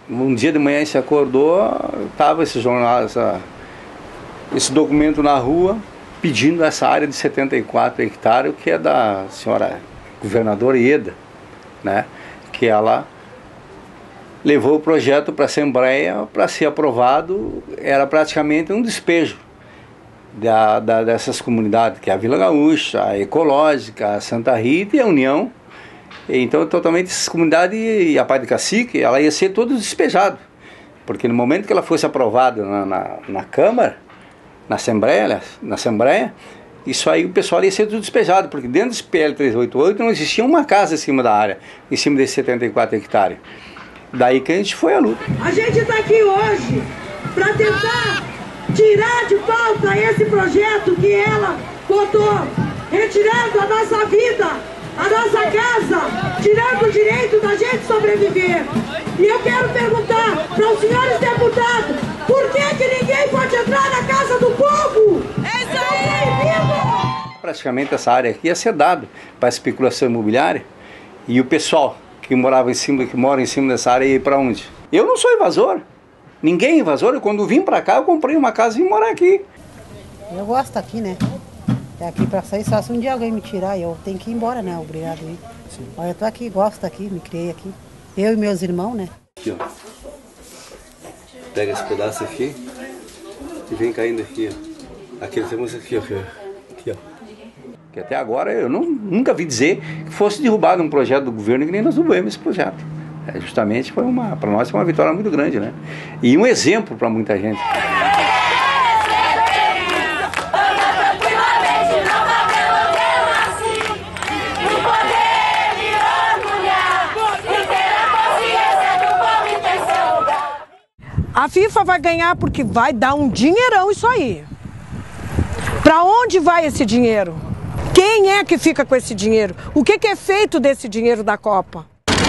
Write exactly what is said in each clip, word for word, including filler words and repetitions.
Um dia de manhã se acordou, estava esse jornal, essa, esse documento na rua, pedindo essa área de setenta e quatro hectares, que é da senhora governadora Ieda, né? Que ela levou o projeto para a Assembleia para ser aprovado. Era praticamente um despejo da, da, dessas comunidades, que é a Vila Gaúcha, a Ecológica, a Santa Rita e a União. Então, totalmente, essas comunidades e a Pai de Cacique, ela ia ser toda despejada. Porque no momento que ela fosse aprovada na, na, na Câmara, na Assembleia, na Assembleia, isso aí o pessoal ia ser tudo despejado, porque dentro desse P L trezentos e oitenta e oito não existia uma casa em cima da área, em cima desses setenta e quatro hectares. Daí que a gente foi à luta. A gente está aqui hoje para tentar tirar de pauta esse projeto que ela botou, retirando a nossa vida, a nossa casa, tirando o direito da gente sobreviver. E eu quero perguntar para os senhores deputados, por que que ninguém pode entrar na casa do povo? É isso aí! Praticamente essa área aqui ia ser dada para especulação imobiliária, e o pessoal que morava em cima, que mora em cima dessa área ia para onde? Eu não sou invasor, ninguém é invasor. Eu, quando vim para cá, eu comprei uma casa e vim morar aqui. Eu gosto aqui, né? É aqui para sair, só se um dia alguém me tirar, eu tenho que ir embora, né? Obrigado aí. Olha, eu tô aqui, gosto aqui, me criei aqui. Eu e meus irmãos, né? Aqui, ó. Pega esse pedaço aqui e vem caindo aqui, ó. Aqui temos aqui, ó. Aqui, ó. Que até agora eu não, nunca vi dizer que fosse derrubado um projeto do governo, que nem nós derrubamos esse projeto. É, justamente foi uma, para nós foi uma vitória muito grande, né? E um exemplo para muita gente. A FIFA vai ganhar porque vai dar um dinheirão isso aí. Para onde vai esse dinheiro? Quem é que fica com esse dinheiro? O que que é feito desse dinheiro da Copa?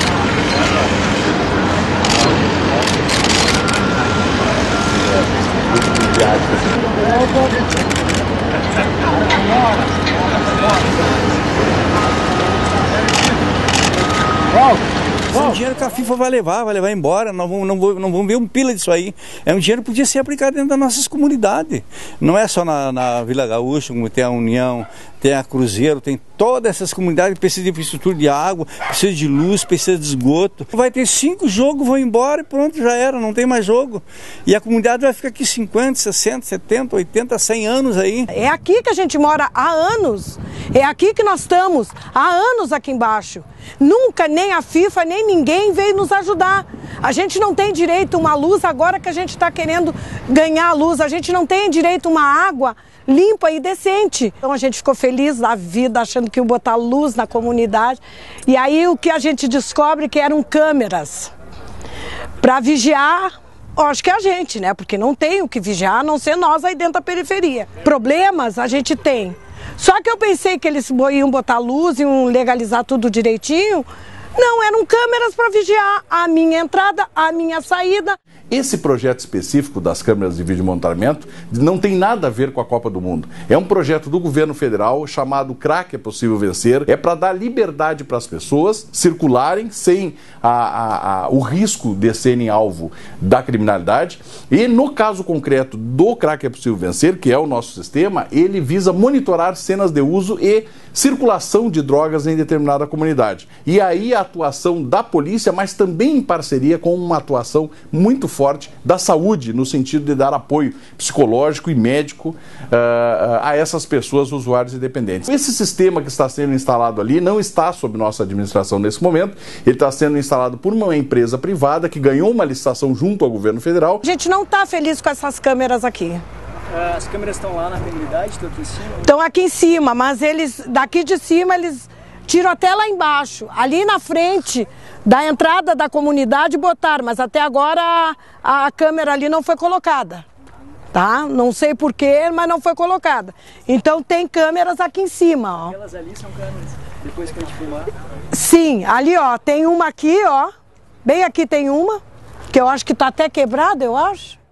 É um dinheiro que a FIFA vai levar, vai levar embora, não vamos, não, vamos, não vamos ver um pila disso aí. É um dinheiro que podia ser aplicado dentro das nossas comunidades. Não é só na, na Vila Gaúcha, como tem a União, tem a Cruzeiro, tem todas essas comunidades que precisam de infraestrutura de água, precisa de luz, precisa de esgoto. Vai ter cinco jogos, vão embora e pronto, já era, não tem mais jogo. E a comunidade vai ficar aqui cinquenta, sessenta, setenta, oitenta, cem anos aí. É aqui que a gente mora há anos, é aqui que nós estamos há anos aqui embaixo. Nunca nem a FIFA, nem ninguém veio nos ajudar. A gente não tem direito a uma luz agora que a gente está querendo ganhar a luz. A gente não tem direito a uma água limpa e decente. Então a gente ficou feliz da vida, achando que ia botar luz na comunidade. E aí o que a gente descobre que eram câmeras para vigiar, acho que é a gente, né? Porque não tem o que vigiar, a não ser nós aí dentro da periferia. Problemas a gente tem. Só que eu pensei que eles iam botar luz, iam legalizar tudo direitinho. Não, eram câmeras para vigiar a minha entrada, a minha saída. Esse projeto específico das câmeras de vídeo monitoramento não tem nada a ver com a Copa do Mundo. É um projeto do governo federal chamado Crack é Possível Vencer. É para dar liberdade para as pessoas circularem sem a, a, a, o risco de serem alvo da criminalidade. E no caso concreto do Crack é Possível Vencer, que é o nosso sistema, ele visa monitorar cenas de uso e circulação de drogas em determinada comunidade. E aí a atuação da polícia, mas também em parceria com uma atuação muito forte da saúde, no sentido de dar apoio psicológico e médico uh, a essas pessoas, usuários e dependentes. Esse sistema que está sendo instalado ali não está sob nossa administração nesse momento, ele está sendo instalado por uma empresa privada que ganhou uma licitação junto ao governo federal. A gente não está feliz com essas câmeras aqui. As câmeras estão lá na comunidade, estão aqui em cima? Estão aqui em cima, mas eles, daqui de cima, eles tiram até lá embaixo. Ali na frente da entrada da comunidade botaram, mas até agora a, a câmera ali não foi colocada. Tá? Não sei porquê, mas não foi colocada. Então tem câmeras aqui em cima, ó. Aquelas ali são câmeras, depois que a gente filmar? Sim, ali ó, tem uma aqui, ó. Bem aqui tem uma, que eu acho que tá até quebrada, eu acho.